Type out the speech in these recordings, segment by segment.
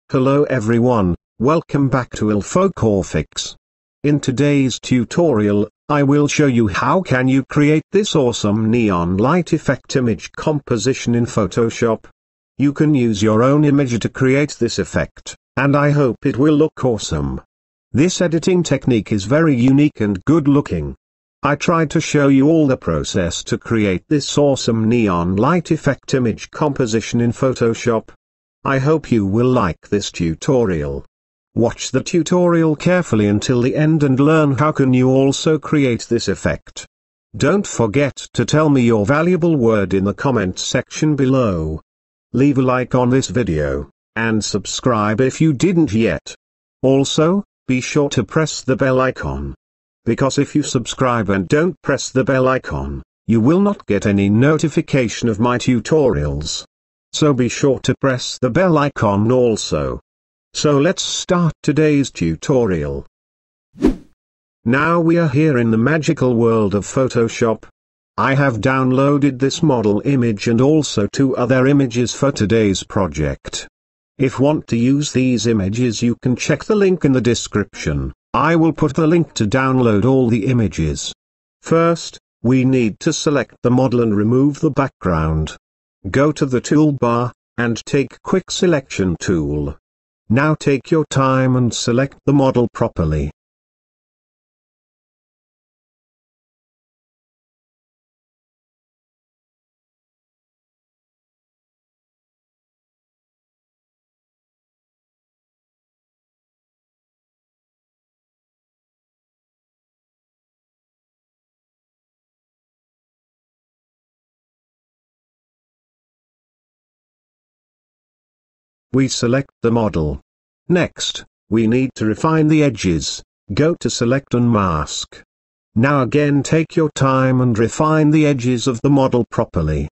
Hello everyone, welcome back to iLLPHOCORPHICS. In today's tutorial, I will show you how can you create this awesome neon light effect image composition in Photoshop. You can use your own image to create this effect, and I hope it will look awesome. This editing technique is very unique and good looking. I tried to show you all the process to create this awesome neon light effect image composition in Photoshop. I hope you will like this tutorial. Watch the tutorial carefully until the end and learn how can you also create this effect. Don't forget to tell me your valuable word in the comment section below. Leave a like on this video, and subscribe if you didn't yet. Also, be sure to press the bell icon. Because if you subscribe and don't press the bell icon, you will not get any notification of my tutorials. So be sure to press the bell icon also. So let's start today's tutorial. Now we are here in the magical world of Photoshop. I have downloaded this model image and also two other images for today's project. If want to use these images, you can check the link in the description. I will put the link to download all the images. First, we need to select the model and remove the background. Go to the toolbar, and take Quick Selection tool. Now take your time and select the model properly. We select the model. Next, we need to refine the edges. Go to Select and Mask. Now again take your time and refine the edges of the model properly.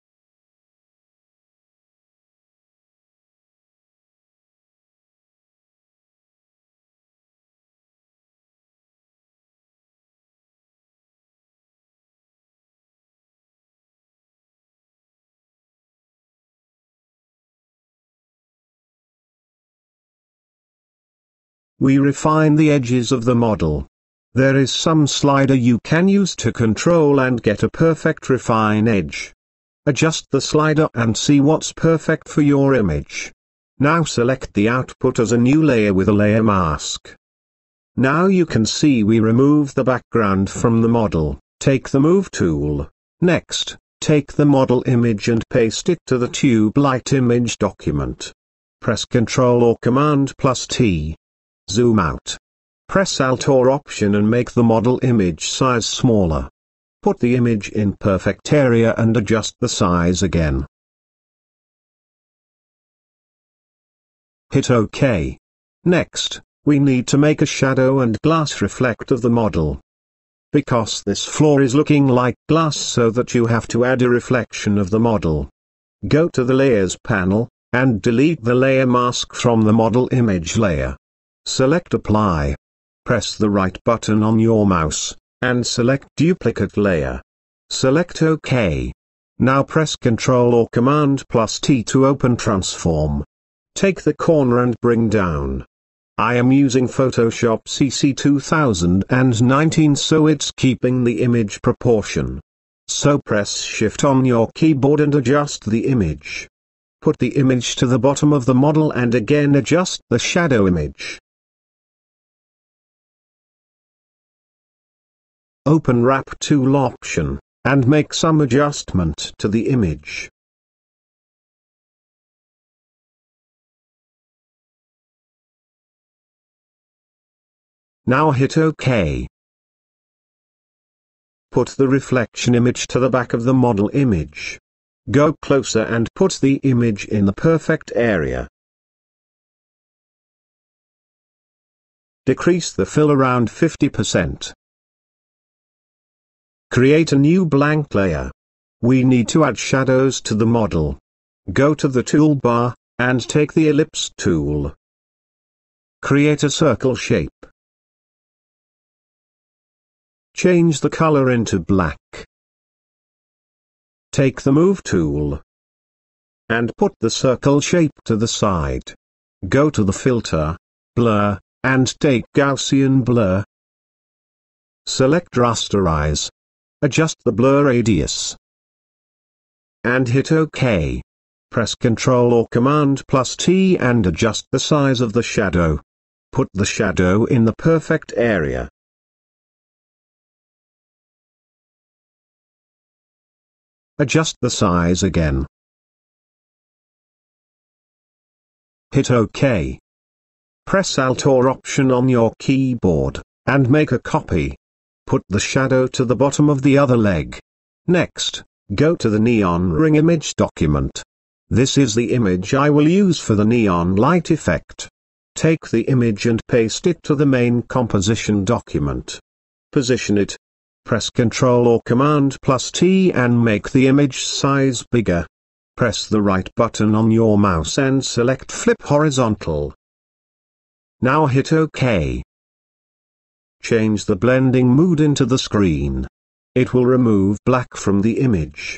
We refine the edges of the model. There is some slider you can use to control and get a perfect refine edge. Adjust the slider and see what's perfect for your image. Now select the output as a new layer with a layer mask. Now you can see we remove the background from the model. Take the Move tool. Next, take the model image and paste it to the Tube Light image document. Press Ctrl or Command plus T. Zoom out. Press Alt or Option and make the model image size smaller. Put the image in perfect area and adjust the size again. Hit OK. Next, we need to make a shadow and glass reflect of the model. Because this floor is looking like glass, so that you have to add a reflection of the model. Go to the Layers panel, and delete the layer mask from the model image layer. Select Apply. Press the right button on your mouse, and select Duplicate Layer. Select OK. Now press Ctrl or Command plus T to open Transform. Take the corner and bring down. I am using Photoshop CC 2019, so it's keeping the image proportion. So press Shift on your keyboard and adjust the image. Put the image to the bottom of the model and again adjust the shadow image. Open Wrap Tool option, and make some adjustment to the image. Now hit OK. Put the reflection image to the back of the model image. Go closer and put the image in the perfect area. Decrease the fill around 50%. Create a new blank layer. We need to add shadows to the model. Go to the toolbar, and take the Ellipse tool. Create a circle shape. Change the color into black. Take the Move tool. And put the circle shape to the side. Go to the filter, blur, and take Gaussian blur. Select rasterize. Adjust the blur radius. And hit OK. Press Ctrl or Command plus T and adjust the size of the shadow. Put the shadow in the perfect area. Adjust the size again. Hit OK. Press Alt or Option on your keyboard, and make a copy. Put the shadow to the bottom of the other leg. Next, go to the neon ring image document. This is the image I will use for the neon light effect. Take the image and paste it to the main composition document. Position it. Press Ctrl or Command plus T and make the image size bigger. Press the right button on your mouse and select Flip Horizontal. Now hit OK. Change the blending mode into the screen. It will remove black from the image.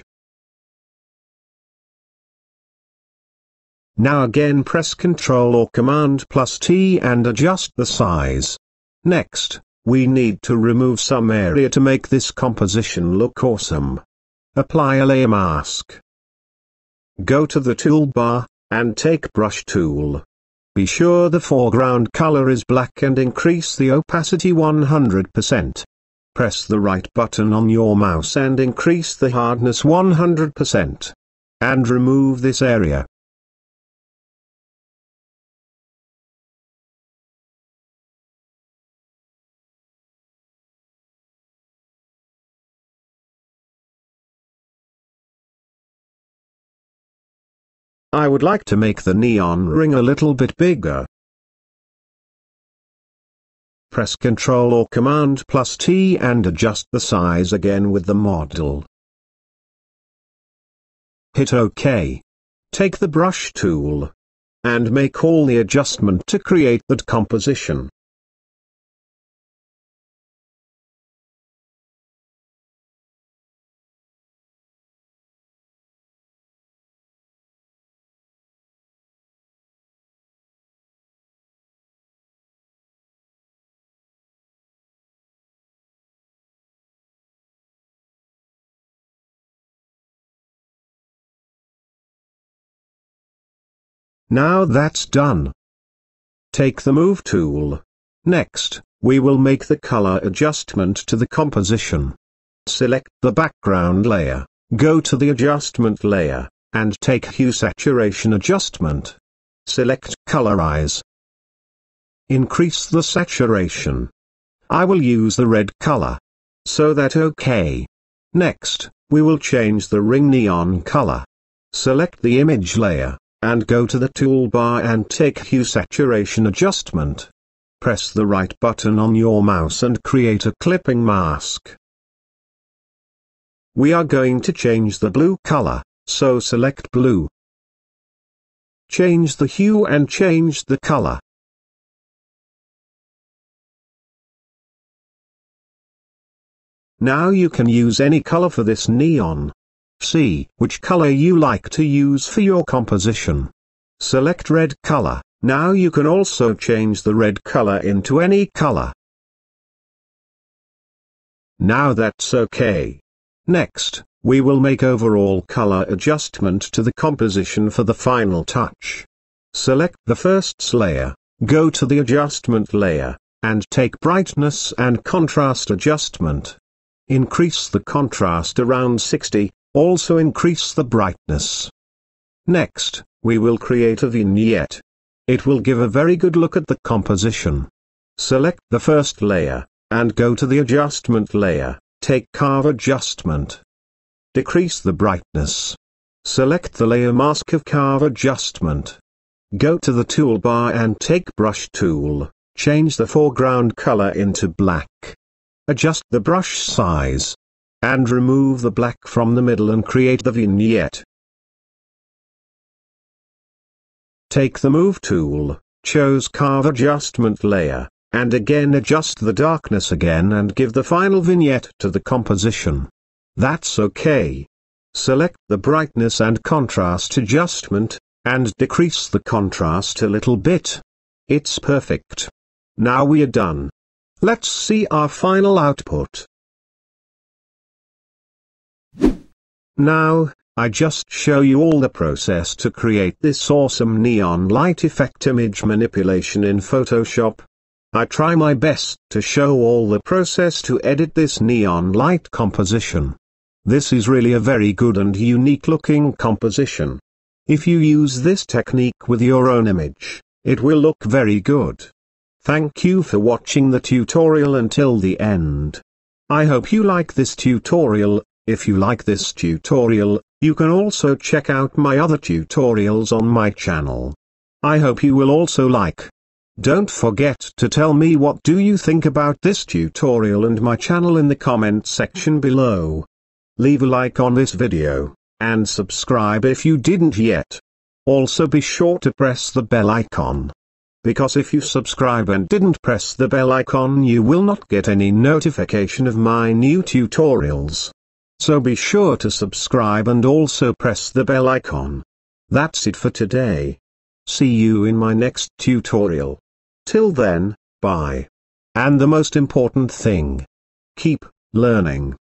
Now again press Ctrl or Command plus T and adjust the size. Next, we need to remove some area to make this composition look awesome. Apply a layer mask. Go to the toolbar, and take Brush tool. Be sure the foreground color is black and increase the opacity 100%. Press the right button on your mouse and increase the hardness 100%. And remove this area. I would like to make the neon ring a little bit bigger. Press Ctrl or Command plus T and adjust the size again with the model. Hit OK. Take the brush tool. And make all the adjustment to create that composition. Now that's done. Take the Move tool. Next, we will make the color adjustment to the composition. Select the background layer, go to the adjustment layer, and take Hue Saturation Adjustment. Select Colorize. Increase the saturation. I will use the red color. So that OK. Next, we will change the ring neon color. Select the image layer, and go to the toolbar and take Hue Saturation Adjustment. Press the right button on your mouse and create a clipping mask. We are going to change the blue color, so select blue. Change the hue and change the color. Now you can use any color for this neon. See which color you like to use for your composition. Select red color. Now you can also change the red color into any color. Now that's okay. Next, we will make overall color adjustment to the composition for the final touch. Select the first layer, go to the adjustment layer, and take brightness and contrast adjustment. Increase the contrast around 60. Also increase the brightness. Next, we will create a vignette. It will give a very good look at the composition. Select the first layer, and go to the adjustment layer, take Carve Adjustment. Decrease the brightness. Select the layer mask of Carve Adjustment. Go to the toolbar and take Brush tool, change the foreground color into black. Adjust the brush size. And remove the black from the middle and create the vignette. Take the Move tool, choose Carve Adjustment layer, and again adjust the darkness again and give the final vignette to the composition. That's okay. Select the brightness and contrast adjustment, and decrease the contrast a little bit. It's perfect. Now we are done. Let's see our final output. Now, I just show you all the process to create this awesome neon light effect image manipulation in Photoshop. I try my best to show all the process to edit this neon light composition. This is really a very good and unique looking composition. If you use this technique with your own image, it will look very good. Thank you for watching the tutorial until the end. I hope you like this tutorial. If you like this tutorial, you can also check out my other tutorials on my channel. I hope you will also like. Don't forget to tell me what do you think about this tutorial and my channel in the comment section below. Leave a like on this video, and subscribe if you didn't yet. Also be sure to press the bell icon. Because if you subscribe and didn't press the bell icon, you will not get any notification of my new tutorials. So be sure to subscribe and also press the bell icon. That's it for today. See you in my next tutorial. Till then, bye. And the most important thing, keep learning.